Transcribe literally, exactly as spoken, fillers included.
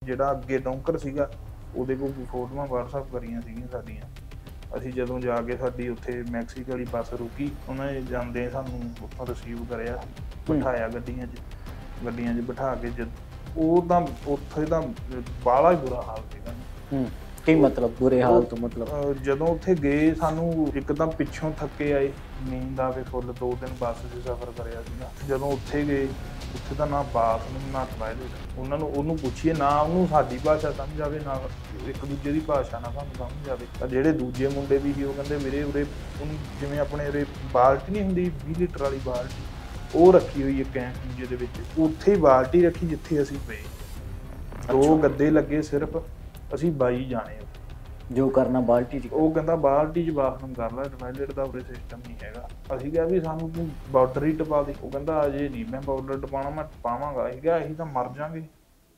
ਜਿਹੜਾ ਅੱਗੇ ਡੌਂਕਰ ਸੀਗਾ ਉਹਦੇ ਕੋਲ ਫੋਟੋਆਂ ਵਟਸਐਪ ਕਰੀਆਂ ਸੀਗੀਆਂ ਸਾਡੀਆਂ। ਅਸੀਂ ਜਦੋਂ ਜਾ ਕੇ ਸਾਡੀ ਉੱਥੇ ਮੈਕਸੀਕੋ ਵਾਲੀ ਬੱਸ ਰੁਕੀ, ਉਹਨਾਂ ਨੇ ਜਾਂਦੇ ਸਾਨੂੰ ਉੱਥੋਂ ਰਿਸੀਵ ਕਰਿਆ, ਬਿਠਾਇਆ ਗੱਡੀਆਂ 'ਚ ਗੱਡੀਆਂ 'ਚ ਬਿਠਾ ਕੇ ਜਦ ਉਹ ਤਾਂ ਉੱਥੇ ਤਾਂ ਬਾਹਲਾ ਹੀ ਬੁਰਾ ਹਾਲ ਸੀਗਾ। ਹੂੰ ਕੀ ਮਤਲਬ ਬੁਰੇ ਹਾਲ ਤੋਂ ਮਤਲਬ? ਜਦੋਂ ਉੱਥੇ ਗਏ ਸਾਨੂੰ ਇੱਕਦਮ ਪਿੱਛੋਂ ਥੱਕੇ ਆਏ, ਨੀਂਦ ਆ ਕੇ ਫੁੱਲ ਦੋ ਦਿਨ ਬੱਸ 'ਚ ਸਫ਼ਰ ਕਰਿਆ ਸੀਗਾ। ਜਦੋਂ ਉੱਥੇ ਗਏ ਉੱਥੇ ਤਾਂ ਨਾ ਬਾਥਰੂਮ ਨਾ ਟਾਇਲਟ, ਉਹਨਾਂ ਨੂੰ ਉਹਨੂੰ ਪੁੱਛੀਏ ਨਾ ਉਹਨੂੰ ਸਾਡੀ ਭਾਸ਼ਾ ਸਮਝ ਆਵੇ ਨਾ ਇੱਕ ਦੂਜੇ ਦੀ ਭਾਸ਼ਾ ਨਾ ਸਾਨੂੰ ਸਮਝ ਆਵੇ। ਤਾਂ ਜਿਹੜੇ ਦੂਜੇ ਮੁੰਡੇ ਵੀ ਸੀ ਉਹ ਕਹਿੰਦੇ ਵੀਰੇ ਉਰੇ ਉਹਨੂੰ ਜਿਵੇਂ ਆਪਣੇ ਉਰੇ ਬਾਲਟੀ ਨਹੀਂ ਹੁੰਦੀ ਵੀਹ ਲੀਟਰ ਵਾਲੀ ਬਾਲਟੀ, ਉਹ ਰੱਖੀ ਹੋਈ ਇੱਕ ਐਂ ਖੂੰਜੇ ਦੇ ਵਿੱਚ, ਉੱਥੇ ਹੀ ਬਾਲਟੀ ਰੱਖੀ ਜਿੱਥੇ ਅਸੀਂ ਪਏ। ਦੋ ਗੱਦੇ ਲੱਗੇ ਸਿਰਫ, ਅਸੀਂ ਬਾਈ ਜਾਣੇ ਜੋ ਕਰਨਾ ਬਾਲਟੀ 'ਚ। ਉਹ ਕਹਿੰਦਾ ਬਾਲਟੀ 'ਚ ਬਾਥਰੂਮ ਕਰ ਲੈ, ਟਾਇਲਟ ਦਾ ਉਰੇ ਸਿਸਟਮ ਨਹੀਂ ਹੈਗਾ। ਅਸੀਂ ਕਿਹਾ ਵੀ ਸਾਨੂੰ ਤੂੰ ਬਾਰਡਰ ਹੀ ਟਪਾ ਦੇ। ਉਹ ਕਹਿੰਦਾ ਅਜੇ ਨਹੀਂ ਮੈਂ ਬਾਰਡਰ ਟਪਾਉਣਾ, ਮੈਂ ਟਪਾਵਾਂਗਾ। ਅਸੀਂ ਕਿਹਾ ਅਸੀਂ ਤਾਂ ਮਰ ਜਾਵਾਂਗੇ।